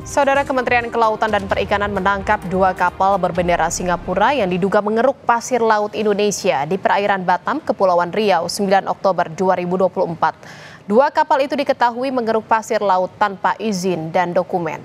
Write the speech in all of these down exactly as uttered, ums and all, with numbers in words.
Saudara, Kementerian Kelautan dan Perikanan menangkap dua kapal berbendera Singapura yang diduga mengeruk pasir laut Indonesia di perairan Batam, Kepulauan Riau, sembilan Oktober dua ribu dua puluh empat. Dua kapal itu diketahui mengeruk pasir laut tanpa izin dan dokumen.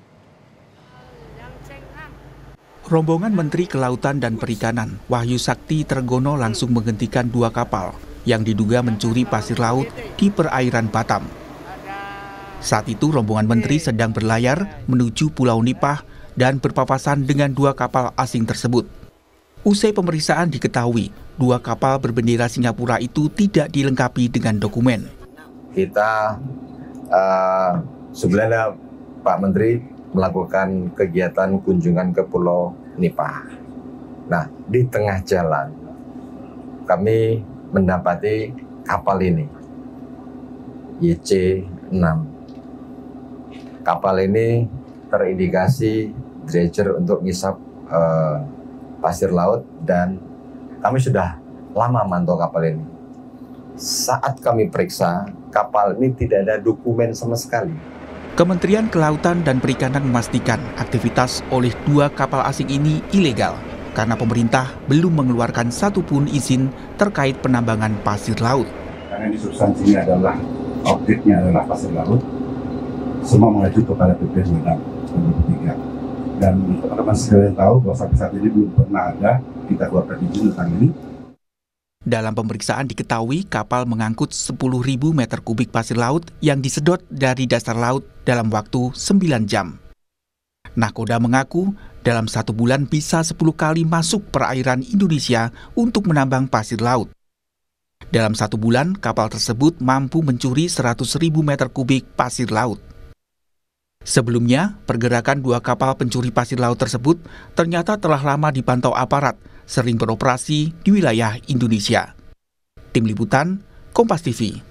Rombongan Menteri Kelautan dan Perikanan, Wahyu Sakti Tregono, langsung menghentikan dua kapal yang diduga mencuri pasir laut di perairan Batam. Saat itu rombongan menteri sedang berlayar menuju Pulau Nipah dan berpapasan dengan dua kapal asing tersebut. Usai pemeriksaan diketahui dua kapal berbendera Singapura itu tidak dilengkapi dengan dokumen. Kita uh, sebelumnya Pak Menteri melakukan kegiatan kunjungan ke Pulau Nipah. Nah, di tengah jalan kami mendapati kapal ini Y C enam. Kapal ini terindikasi dredger untuk ngisap uh, pasir laut dan kami sudah lama mantau kapal ini. Saat kami periksa, kapal ini tidak ada dokumen sama sekali. Kementerian Kelautan dan Perikanan memastikan aktivitas oleh dua kapal asing ini ilegal karena pemerintah belum mengeluarkan satupun izin terkait penambangan pasir laut. Karena ini substansinya adalah objeknya adalah pasir laut, semua mengacu kepada P P S Batam dua ribu tiga. Dan teman-teman sekalian tahu bahwa sampai saat ini belum pernah ada kita keluarkan izin tentang ini. Dalam pemeriksaan diketahui kapal mengangkut sepuluh ribu meter kubik pasir laut yang disedot dari dasar laut dalam waktu sembilan jam. Nahkoda mengaku dalam satu bulan bisa sepuluh kali masuk perairan Indonesia untuk menambang pasir laut. Dalam satu bulan, kapal tersebut mampu mencuri seratus ribu meter kubik pasir laut. Sebelumnya, pergerakan dua kapal pencuri pasir laut tersebut ternyata telah lama dipantau aparat, sering beroperasi di wilayah Indonesia. Tim Liputan, Kompas T V.